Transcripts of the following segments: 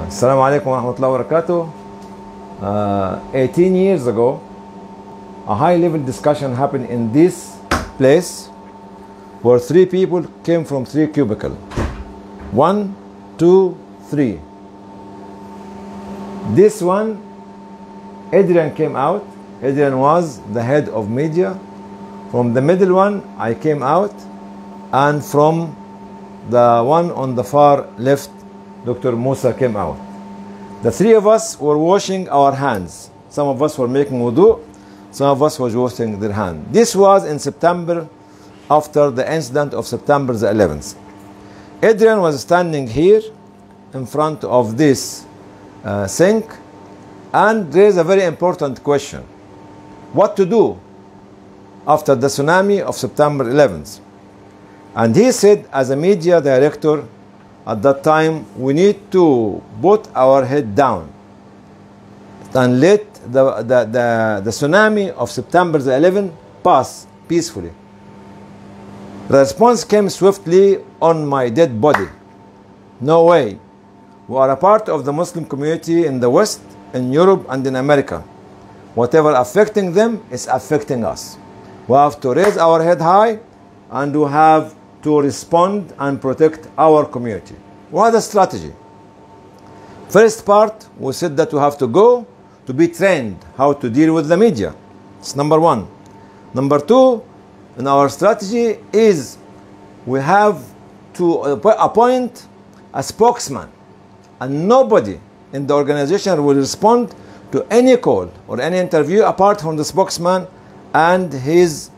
Assalamu alaikum wa rahmatullahi wa barakatuh. 18 years ago, a high-level discussion happened in this place where three people came from three cubicles. 1, 2, 3. This one, Adrian came out. Adrian was the head of media. From the middle one, I came out. And from the one on the far left, Dr. Musa came out. The three of us were washing our hands. Some of us were making wudu. Some of us were washing their hands. This was in September, after the incident of September the 11th. Adrian was standing here in front of this sink and raised a very important question. What to do after the tsunami of September 11th? And he said, as a media director at that time, we need to put our head down and let the tsunami of September the 11th pass peacefully. The response came swiftly on my dead body. No way. We are a part of the Muslim community in the West, in Europe and in America. Whatever affecting them is affecting us. We have to raise our head high and we have to respond and protect our community. What is the strategy? First part, we said that we have to go to be trained how to deal with the media. It's number one. Number two, in our strategy is we have to appoint a spokesman, and nobody in the organization will respond to any call or any interview apart from the spokesman and his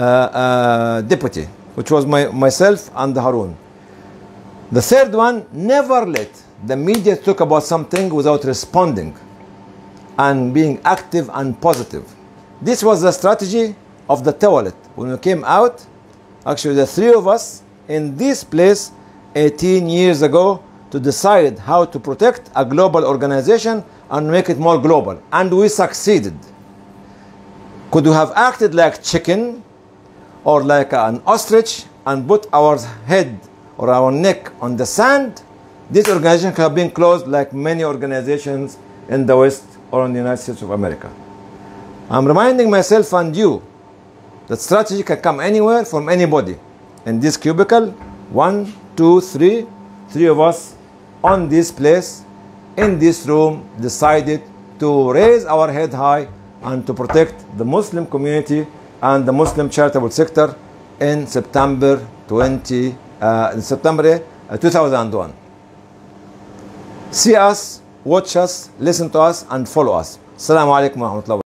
deputy, which was myself and Harun. The third one, never let the media talk about something without responding and being active and positive. This was the strategy of the toilet. When we came out, actually the three of us in this place 18 years ago to decide how to protect a global organization and make it more global. And we succeeded. Could we have acted like chicken or like an ostrich and put our head or our neck on the sand? This organization could have been closed like many organizations in the West or in the United States of America. I'm reminding myself and you that strategy can come anywhere from anybody. In this cubicle, 1, 2, 3, three of us on this place, in this room, decided to raise our head high and to protect the Muslim community and the Muslim charitable sector in September 2001. See us, watch us, listen to us, and follow us. Assalamu alaikum wa rahmatullahi wa barakatuh.